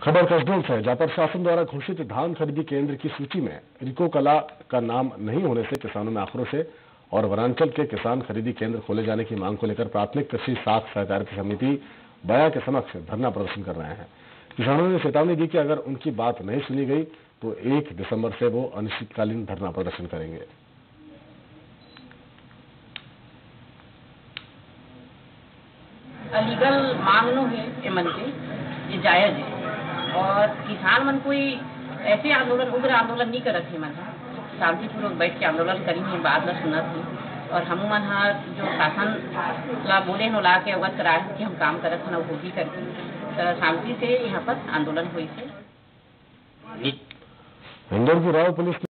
खबर कसडोल से, जहां पर शासन द्वारा घोषित धान खरीदी केंद्र की सूची में रिको कला का नाम नहीं होने से किसानों में आक्रोश है और वनांचल के किसान खरीदी केंद्र खोले जाने की मांग को लेकर प्राथमिक कृषि साख सहकारिता समिति बया के समक्ष धरना प्रदर्शन कर रहे हैं। किसानों ने चेतावनी दी कि अगर उनकी बात नहीं सुनी गई तो 1 दिसंबर से वो अनिश्चितकालीन धरना प्रदर्शन करेंगे। लीगल मांगनो है ये मन के, ये जायज है और किसान मन कोई ऐसे आंदोलन उग्र आंदोलन नहीं करत है। मन शांतिपूर्वक बैठ के आंदोलन करी है, बात ला सुनत है और हम मन जो शासन ला बोले नो ला के अवगत कराए कि हम काम करत हैं वो भी करके शांति से यहाँ पर आंदोलन हुई है। इंदौर की राव पुलिस